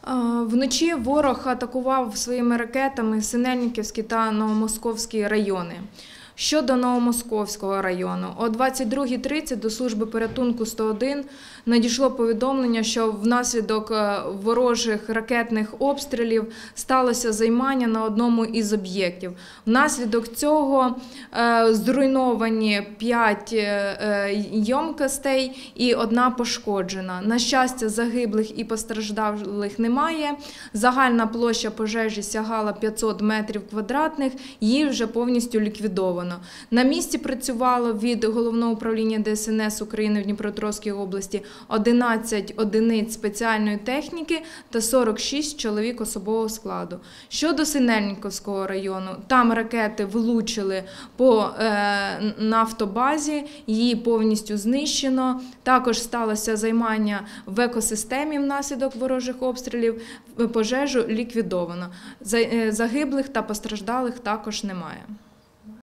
Вночі ворог атакував своїми ракетами Синельниківський та Новомосковський райони. Щодо Новомосковського району, о 22:30 до служби порятунку 101 надійшло повідомлення, що внаслідок ворожих ракетних обстрілів сталося займання на одному із об'єктів. Внаслідок цього зруйновані 5 ємкостей і 1 пошкоджена. На щастя, загиблих і постраждалих немає. Загальна площа пожежі сягала 500 метрів квадратних, її вже повністю ліквідовано. На місці працювало від Головного управління ДСНС України в Дніпропетровській області 11 одиниць спеціальної техніки та 46 чоловік особового складу. Щодо Синельниківського району, там ракети влучили по нафтобазі, її повністю знищено. Також сталося займання в екосистемі внаслідок ворожих обстрілів, пожежу ліквідовано. Загиблих та постраждалих також немає.